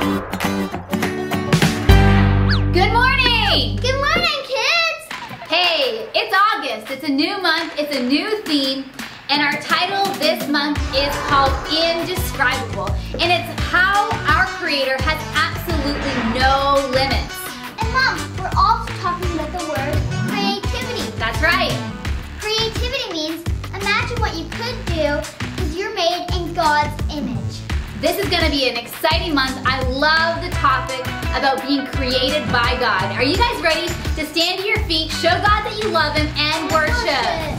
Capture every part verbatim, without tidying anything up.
Good morning! Good morning, kids! Hey, it's August. It's a new month, it's a new theme, and our title this month is called Indescribable. And it's how our Creator has absolutely no limits. And Mom, we're also talking about the word creativity. That's right. Creativity means imagine what you could do because you're made in God's image. This is going to be an exciting month. I love the topic about being created by God. Are you guys ready to stand to your feet, show God that you love Him, and worship?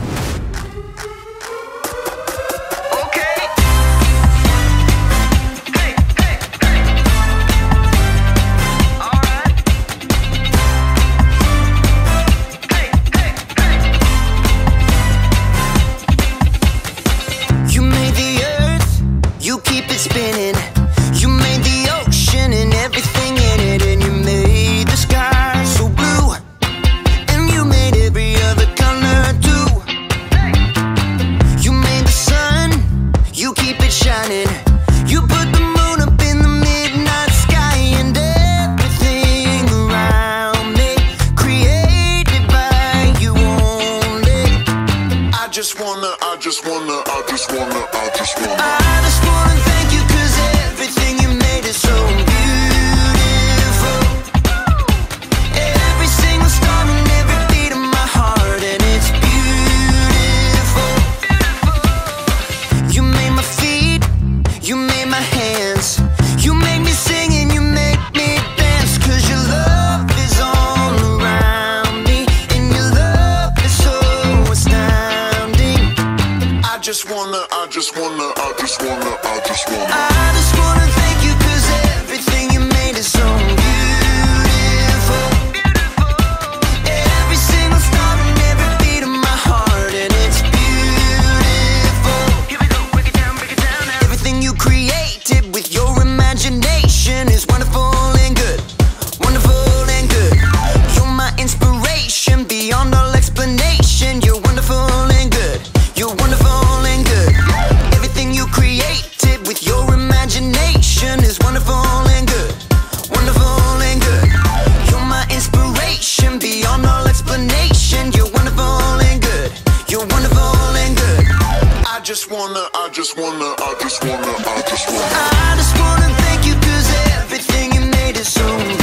Spinning. You made the ocean and everything in it, and you made the sky so blue, and you made every other color too. You made the sun, you keep it shining. You put the moon up in the midnight sky, and everything around me created by you only. I just wanna, I just wanna, I just wanna, I just wanna. I just wanna thank you. Everything you made is so beautiful. Every single star and every beat of my heart, and it's beautiful. You made my feet, you made my hands, you make me sing and you make me dance. Cause your love is all around me, and your love is so astounding. I just wanna, I just wanna, I just wanna, I just wanna. I just wanna thank you cause everything you made is so beautiful. Every single star and every beat of my heart, and it's beautiful. Here we go, break it down, break it down now. Everything you created with your imagination is wonderful and good. Wonderful and good. You're my inspiration beyond all explanation. You're wonderful and good. You're wonderful and good. Everything you created with your imagination is wonderful and good. Wonderful and good. You're my inspiration beyond all explanation. You're wonderful and good. You're wonderful and good. I just wanna, I just wanna, I just wanna, I just wanna. I just wanna thank you cause everything you made is so beautiful.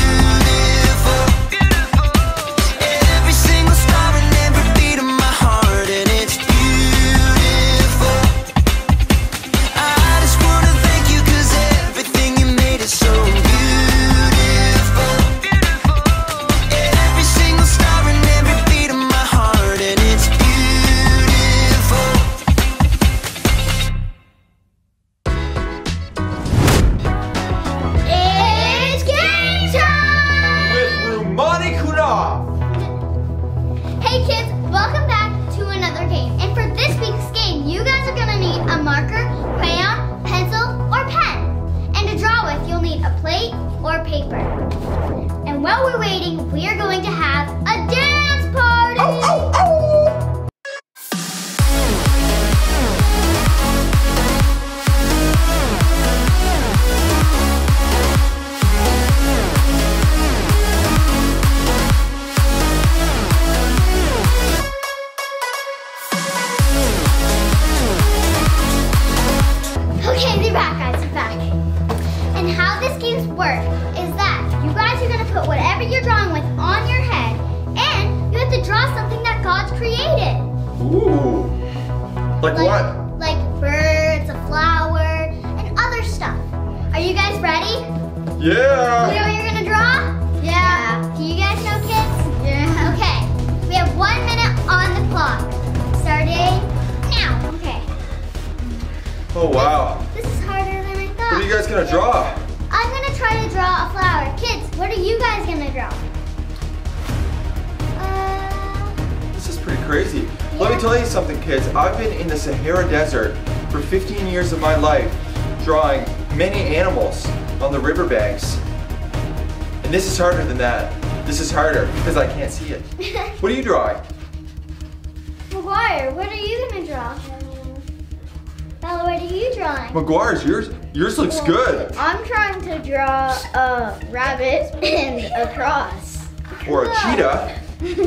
Every single star and every beat of my heart, and it's beautiful. I just wanna thank you cause everything you made is so beautiful. Every single star and every beat of my heart, and it's beautiful. It's game time! With Rumani Kunal. Hey kids, welcome back to another game. And for this week's game, you guys are gonna need a marker, crayon, pencil, or pen. And to draw with, you'll need a plate or paper. And while we're waiting, we are going to have a dance party! Ow, ow, ow. Okay, they're back, guys, they're back. And how this game's work is that you guys are gonna put whatever you're drawing with on your head, and you have to draw something that God's created. Ooh. Like, Like, what? like birds, a flower, and other stuff. Are you guys ready? You Yeah. know what you're gonna draw? Yeah. Do you guys know, kids? Yeah. Okay. We have one minute on the clock. Starting now. Okay. Oh, wow. This is harder than I thought. What are you guys gonna draw? I'm gonna try to draw a flower. Kids, what are you guys gonna draw? Uh, This is pretty crazy. Let me tell you something, kids. I've been in the Sahara Desert for fifteen years of my life, drawing many animals on the riverbanks. And this is harder than that. This is harder because I can't see it. What are you drawing? McGuire, what are you gonna draw? Bella, what are you drawing? McGuire's yours. Yours looks good. I'm trying to draw a rabbit and a cross. Or a cheetah.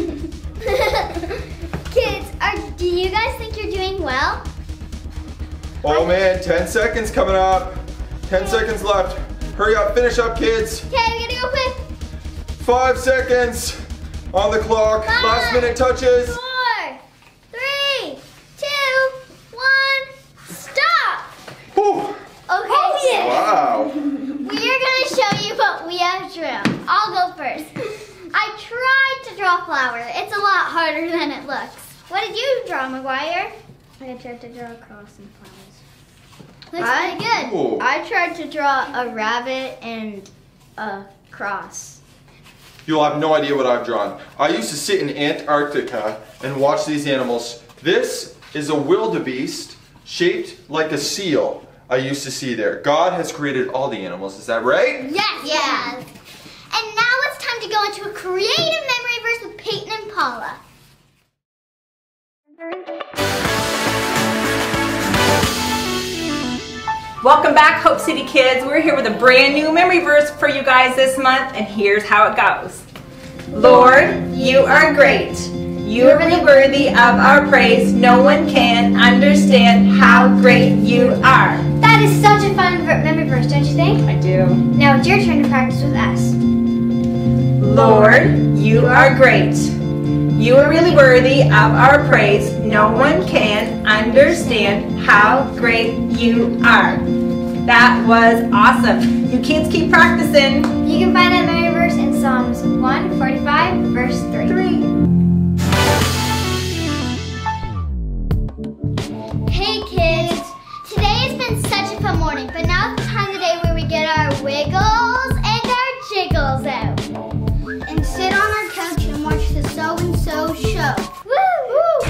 Kids, are, do you guys think you're doing well? Oh man, ten seconds coming up. ten seconds left. Hurry up, finish up, kids. Okay, we gotta go quick. Five seconds on the clock. Five, Last minute touches. Four, three, two, one, stop. Whew. Okay. Oh, yeah. Wow. We are gonna show you what we have drawn. I'll go first. I tried to draw flowers. It's a lot harder than it looks. What did you draw, McGuire? I tried to draw a cross and flowers. Looks I, pretty good. Ooh. I tried to draw a rabbit and a cross. You'll have no idea what I've drawn. I used to sit in Antarctica and watch these animals. This is a wildebeest shaped like a seal I used to see there. God has created all the animals, is that right? Yes, yes. And now it's time to go into a creative memory verse with Peyton and Paula. Welcome back, Hope City kids. We're here with a brand new memory verse for you guys this month, and here's how it goes. Lord, you are great. You are really worthy of our praise. No one can understand how great you are. That is such a fun ver- memory verse, don't you think? I do. Now it's your turn to practice with us. Lord, you are great. You are really worthy of our praise. No one can understand how great you are. That was awesome. You kids keep practicing. You can find that memory verse in Psalms one forty-five, verse three. Three. Hey kids, today has been such a fun morning, but now it's the time of the day where we get our wiggles and our jiggles out. And sit on our couch and watch the So and So show. Woo! Woo!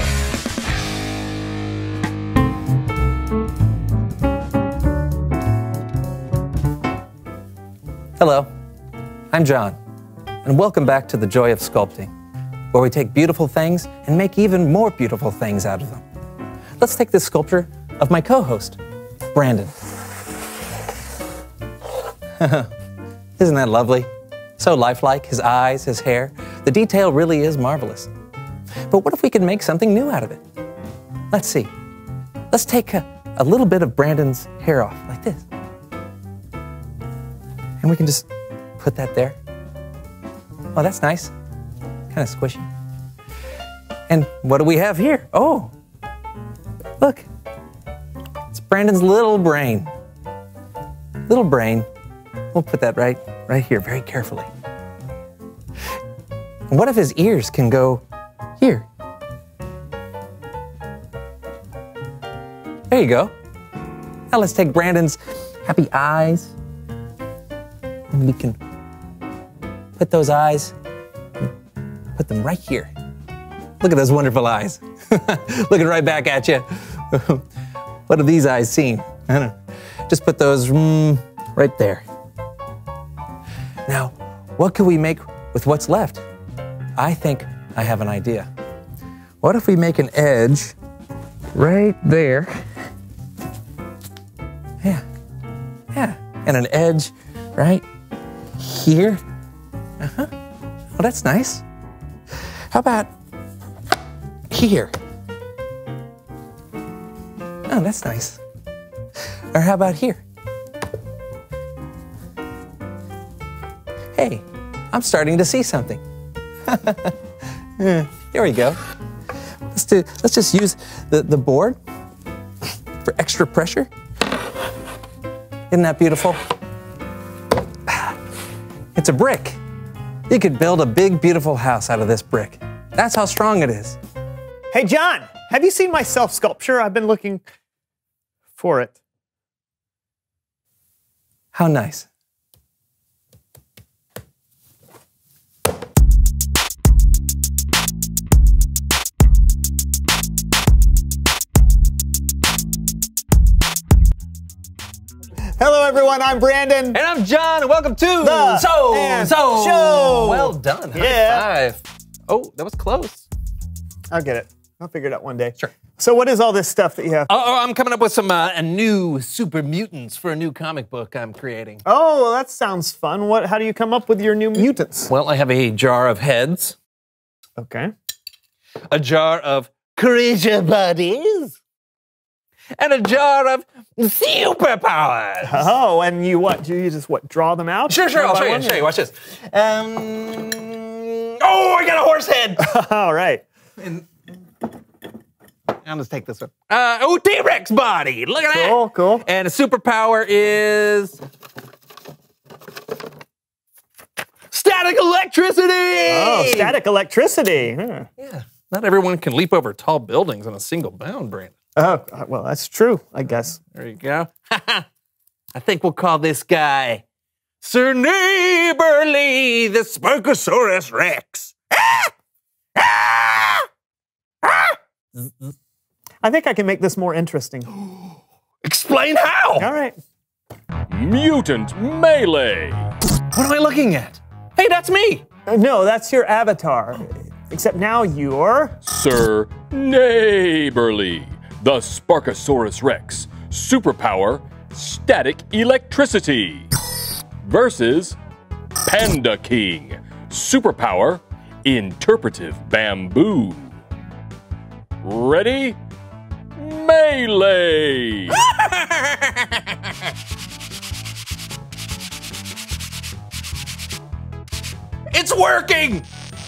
Hello, I'm John, and welcome back to The Joy of Sculpting, where we take beautiful things and make even more beautiful things out of them. Let's take this sculpture of my co-host, Brandon. Isn't that lovely? So lifelike, his eyes, his hair. The detail really is marvelous. But what if we could make something new out of it? Let's see. Let's take a, a little bit of Brandon's hair off, like this. And we can just put that there. Oh, that's nice. Kind of squishy. And what do we have here? Oh, look. It's Brandon's little brain. Little brain. We'll put that right, right here, very carefully. And what if his ears can go here? There you go. Now let's take Brandon's happy eyes. And we can put those eyes, put them right here. Look at those wonderful eyes. Looking right back at you. What have these eyes seen? I don't know. Just put those mm, right there. Now, what can we make with what's left? I think I have an idea. What if we make an edge right there? Yeah, yeah, and an edge right here. Uh-huh. Well, that's nice. How about here? Oh, that's nice. Or how about here? Hey, I'm starting to see something. Here we go. Let's do. Let's just use the, the board for extra pressure. Isn't that beautiful? It's a brick. You could build a big, beautiful house out of this brick. That's how strong it is. Hey, John, have you seen my self-sculpture? I've been looking for it. How nice. Hello, everyone. I'm Brandon. And I'm John, and welcome to The So and So Show. Well done. Yeah. High five. Oh, that was close. I'll get it. I'll figure it out one day. Sure. So what is all this stuff that you have? Oh, oh I'm coming up with some uh, new super mutants for a new comic book I'm creating. Oh, well, that sounds fun. What? How do you come up with your new mutants? Well, I have a jar of heads. Okay. A jar of creature bodies. And a jar of superpowers. Oh, and you what? Do you just what? Draw them out? Sure, sure. One I'll by show you. one? I'll show you. Watch this. Um. Oh, I got a horse head. All right. And I'll just take this one. Uh, oh, T-Rex body. Look at that. Cool, cool. And a superpower is static electricity. Oh, static electricity. Huh. Yeah. Not everyone can leap over tall buildings in a single bound, Brandon. Oh, well, that's true, I guess. There you go. I think we'll call this guy Sir Neighborly, the Sparkosaurus Rex. I think I can make this more interesting. Explain how. All right. Mutant Melee. What am I looking at? Hey, that's me. Uh, no, that's your avatar. Except now you're... Sir Neighborly, the Sparkosaurus Rex. Superpower, static electricity. Versus Panda King. Superpower, interpretive bamboo. Ready? Melee! It's working!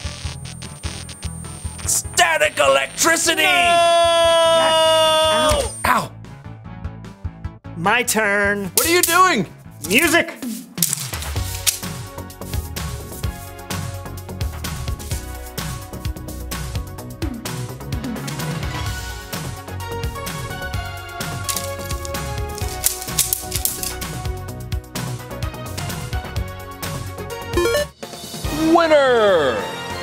Static electricity! No! Ow! Ow! My turn. What are you doing? Music! Winner!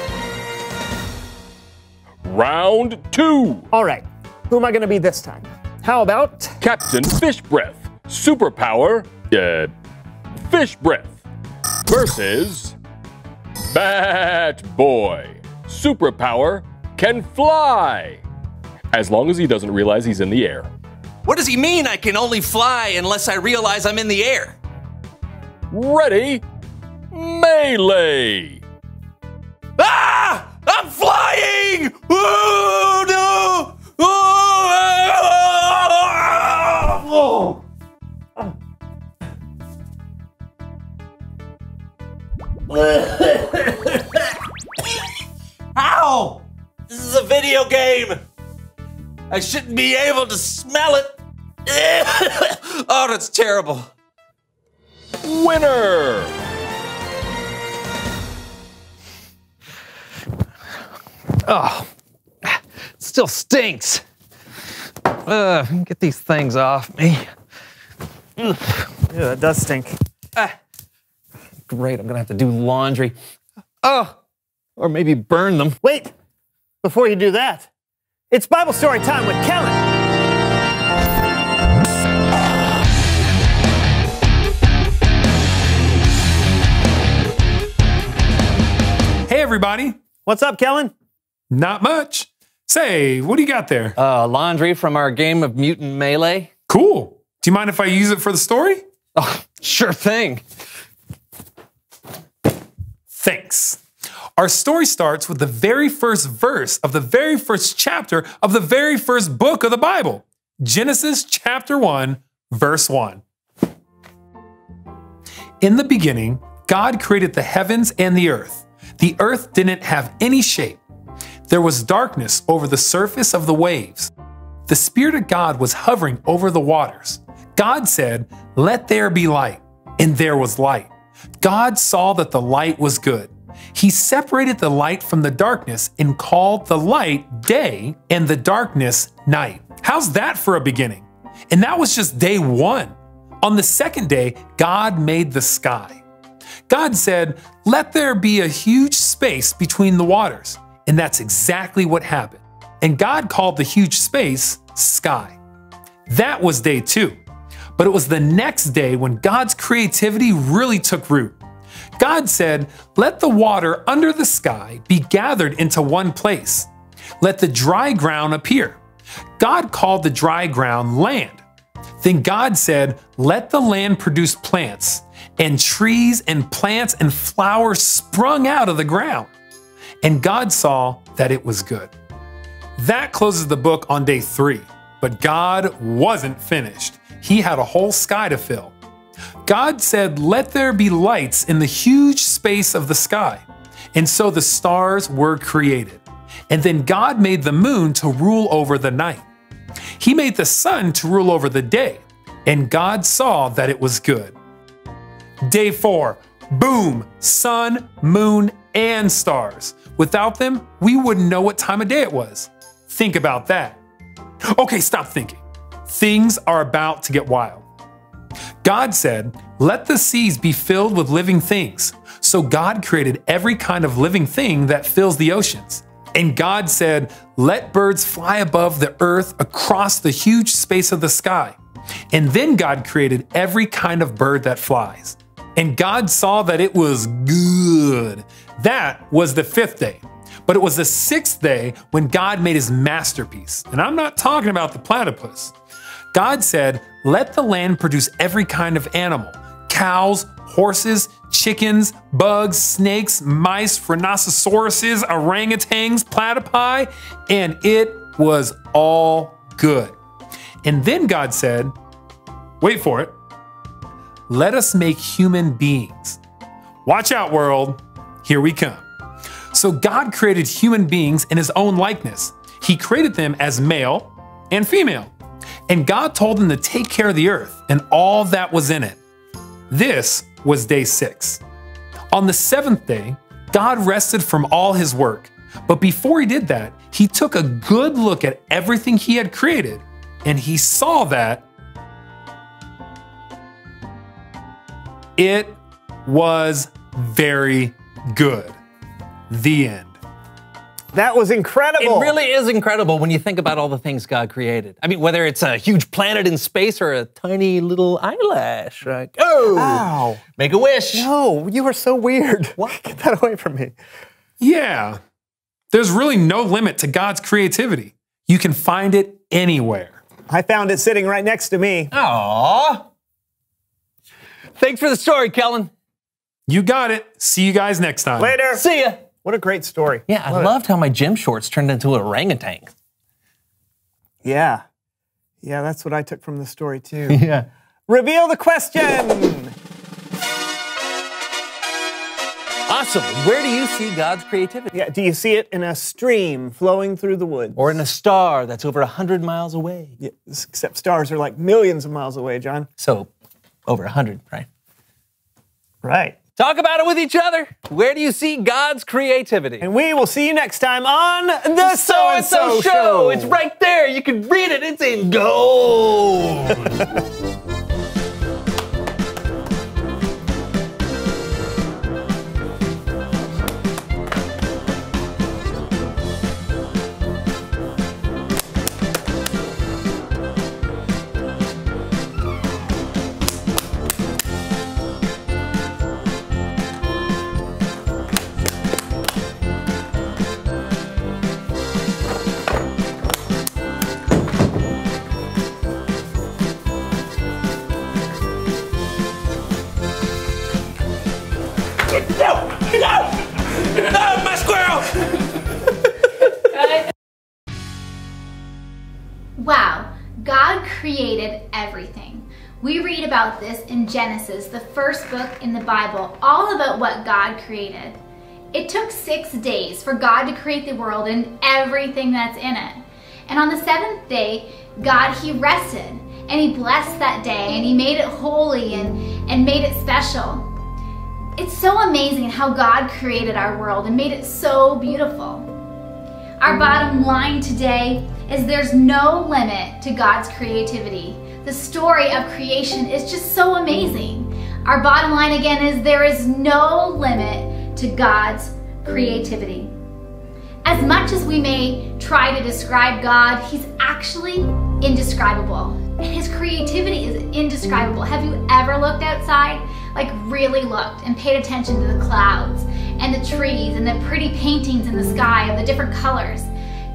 Round two. All right. Who am I going to be this time? How about... Captain Fish Breath. Superpower, uh, Fish Breath. Versus Bat Boy. Superpower, can fly. As long as he doesn't realize he's in the air. What does he mean I can only fly unless I realize I'm in the air? Ready? Melee! Ah! I'm flying! Oh, no! Oh! Ow! This is a video game! I shouldn't be able to smell it! Oh, that's terrible. Winner! Oh, it still stinks. Uh, get these things off me. Yeah, that does stink. Ah, great, I'm gonna have to do laundry. Oh, or maybe burn them. Wait, before you do that, it's Bible story time with Kellen. Hey, everybody. What's up, Kellen? Not much. Say, what do you got there? Uh, laundry from our game of Mutant Melee. Cool. Do you mind if I use it for the story? Oh, sure thing. Thanks. Our story starts with the very first verse of the very first chapter of the very first book of the Bible. Genesis chapter one, verse one. In the beginning, God created the heavens and the earth. The earth didn't have any shape. There was darkness over the surface of the waves. The Spirit of God was hovering over the waters. God said, "Let there be light," and there was light. God saw that the light was good. He separated the light from the darkness and called the light day and the darkness night. How's that for a beginning? And that was just day one. On the second day, God made the sky. God said, "Let there be a huge space between the waters." And that's exactly what happened. And God called the huge space sky. That was day two. But it was the next day when God's creativity really took root. God said, "Let the water under the sky be gathered into one place. Let the dry ground appear." God called the dry ground land. Then God said, "Let the land produce plants," and trees and plants and flowers sprung out of the ground. And God saw that it was good. That closes the book on day three, but God wasn't finished. He had a whole sky to fill. God said, "Let there be lights in the huge space of the sky." And so the stars were created. And then God made the moon to rule over the night. He made the sun to rule over the day. And God saw that it was good. Day four, boom, sun, moon, and stars. Without them, we wouldn't know what time of day it was. Think about that. Okay, stop thinking. Things are about to get wild. God said, "Let the seas be filled with living things." So God created every kind of living thing that fills the oceans. And God said, "Let birds fly above the earth across the huge space of the sky." And then God created every kind of bird that flies. And God saw that it was good. That was the fifth day. But it was the sixth day when God made his masterpiece. And I'm not talking about the platypus. God said, "Let the land produce every kind of animal: cows, horses, chickens, bugs, snakes, mice, rhinoceroses, orangutans, platypi," and it was all good. And then God said, wait for it, "Let us make human beings." Watch out, world. Here we come. So God created human beings in his own likeness. He created them as male and female. And God told them to take care of the earth and all that was in it. This was day six. On the seventh day, God rested from all his work. But before he did that, he took a good look at everything he had created, and he saw that it was very good. The end. That was incredible. It really is incredible when you think about all the things God created. I mean, whether it's a huge planet in space or a tiny little eyelash. Like, oh, Ow. Make a wish. No, you are so weird. What? Get that away from me. Yeah, there's really no limit to God's creativity. You can find it anywhere. I found it sitting right next to me. Aww. Thanks for the story, Kellen. You got it. See you guys next time. Later. See ya. What a great story. Yeah, I Love loved how my gym shorts turned into an orangutan. Yeah. Yeah, that's what I took from the story too. Yeah. Reveal the question. Awesome. Where do you see God's creativity? Yeah, do you see it in a stream flowing through the woods? Or in a star that's over a hundred miles away? Yeah, except stars are like millions of miles away, John. So, over a hundred, right? Right. Talk about it with each other. Where do you see God's creativity? And we will see you next time on The So-and-so So-and-so Show. Show. It's right there. You can read it. It's in gold. Wow, God created everything. We read about this in Genesis, the first book in the Bible, all about what God created. It took six days for God to create the world and everything that's in it. And on the seventh day, God, he rested and he blessed that day and he made it holy and, and made it special. It's so amazing how God created our world and made it so beautiful. Our bottom line today is there's no limit to God's creativity. The story of creation is just so amazing. Our bottom line again is there is no limit to God's creativity. As much as we may try to describe God, he's actually indescribable. And his creativity is indescribable. Have you ever looked outside? Like really looked and paid attention to the clouds and the trees and the pretty paintings in the sky of the different colors.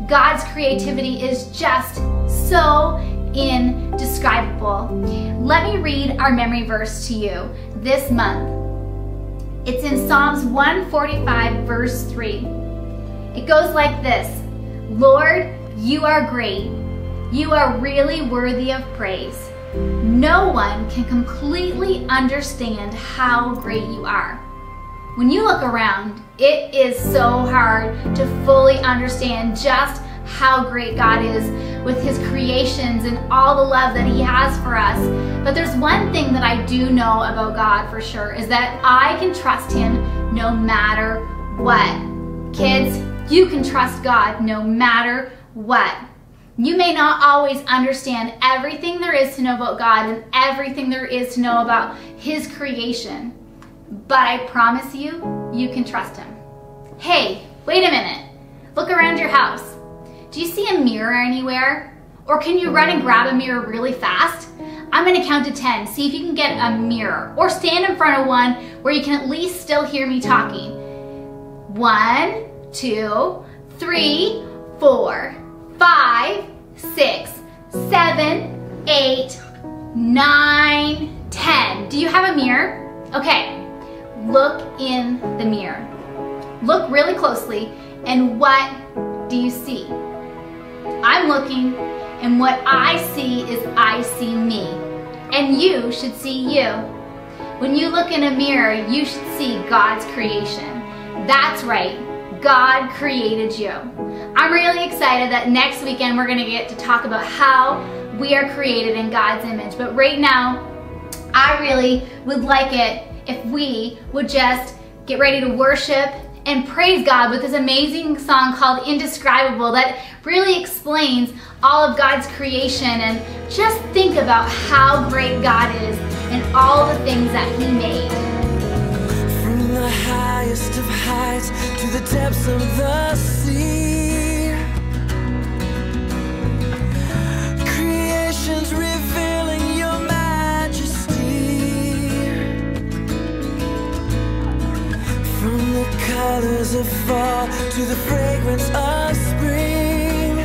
God's creativity is just so indescribable. Let me read our memory verse to you this month. It's in Psalms one forty-five, verse three. It goes like this: Lord, you are great. You are really worthy of praise. No one can completely understand how great you are. When you look around, it is so hard to fully understand just how great God is with his creations and all the love that he has for us. But there's one thing that I do know about God for sure, is that I can trust him no matter what. Kids, you can trust God no matter what. You may not always understand everything there is to know about God and everything there is to know about his creation, but I promise you, you can trust him. Hey, wait a minute. Look around your house. Do you see a mirror anywhere? Or can you run and grab a mirror really fast? I'm gonna count to ten, see if you can get a mirror, or stand in front of one where you can at least still hear me talking. One, two, three, four, five, six, seven, eight, nine, ten. Do you have a mirror? Okay, look in the mirror. Look really closely, and what do you see? I'm looking, and what I see is I see me. And you should see you. When you look in a mirror, you should see God's creation. That's right, God created you. I'm really excited that next weekend we're gonna get to talk about how we are created in God's image. But right now, I really would like it if we would just get ready to worship and praise God with this amazing song called Indescribable that really explains all of God's creation, and just think about how great God is and all the things that he made. From the highest of heights to the depths of the sea, creation's revealing your majesty. From the colors of fall to the fragrance of spring,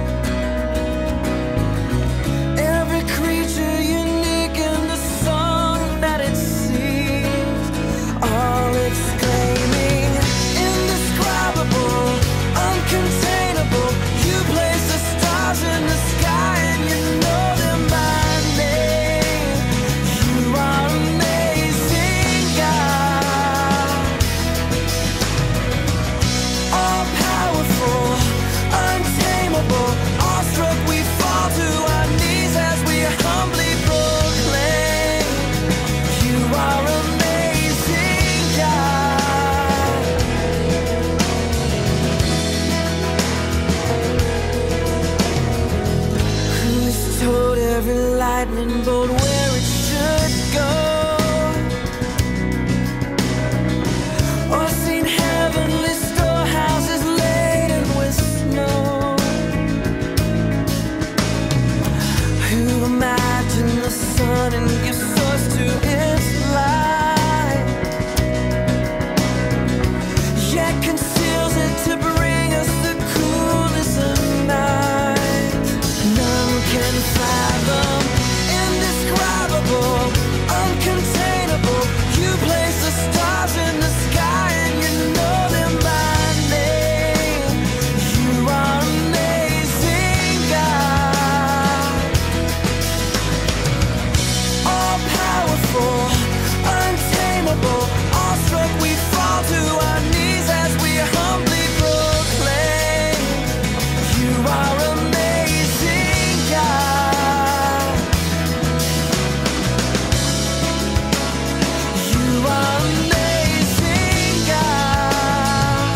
every creature unique in the song that it sings, all exclaiming, indescribable, uncontainable. You place the stars in the sky and you know them by name. You are amazing, God. All powerful, untamable, awestruck we fall to our knees as we humbly proclaim, you are amazing, God. Who's told every lightning bolt where it should go, or seen heavenly storehouses laden with snow? Who imagined the sun and gives source to its light, yet conceals it to bring us the coolness of night? None can fathom, indescribable, uncontainable. You place the stars in the sky and you know them by name. You are amazing, God. All powerful, untamable, awestruck we fall to our knees as we humbly proclaim, you are amazing, God. You are amazing, God.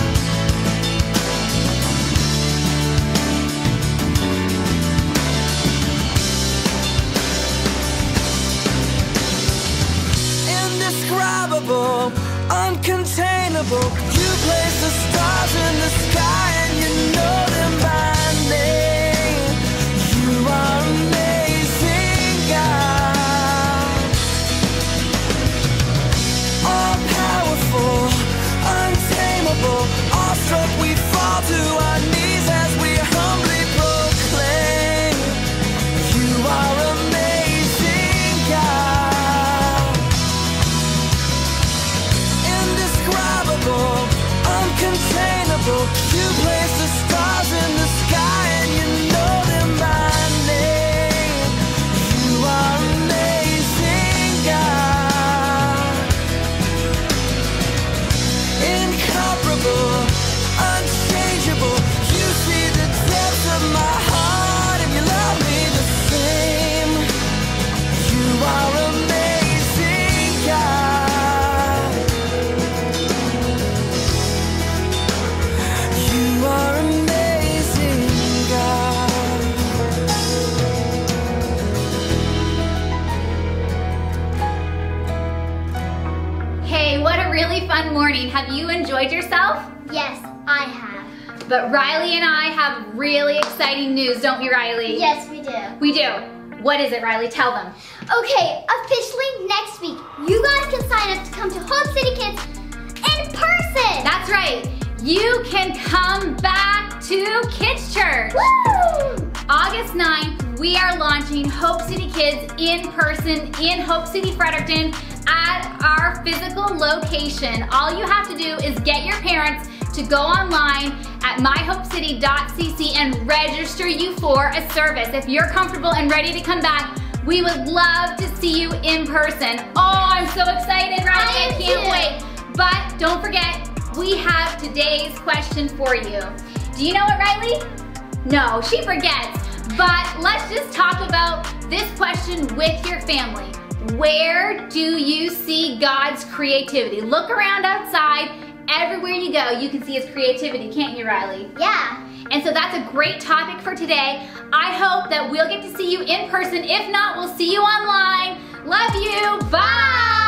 Indescribable, uncontainable. You place the stars in the sky and you know them by name. You are amazing, God. All powerful, untamable, awestruck we fall to our knees as we unattainable. You place the stars in the sky and you know them by name. You are amazing, God. Incomparable, unchangeable. You see the depths of my heart and you love me the same. You are amazing, God. You are amazing, God. Hey, what a really fun morning. Have you enjoyed yourself? Yes, I have. But Riley and I have really exciting news, don't we, Riley? Yes, we do. We do. What is it, Riley? Tell them. Okay, officially next week, you guys can sign up to come to Hope City Kids in person. That's right. You can come back to Kids Church. Woo! August ninth, we are launching Hope City Kids in person in Hope City, Fredericton at our physical location. All you have to do is get your parents to go online at my hope city dot c c and register you for a service. If you're comfortable and ready to come back, we would love to see you in person. Oh, I'm so excited, Riley. I, I can't too. wait. But don't forget, we have today's question for you. Do you know it, Riley? No, she forgets. But let's just talk about this question with your family. Where do you see God's creativity? Look around outside. Everywhere you go, you can see His creativity, can't you, Riley? Yeah. And so that's a great topic for today. I hope that we'll get to see you in person. If not, we'll see you online. Love you. Bye.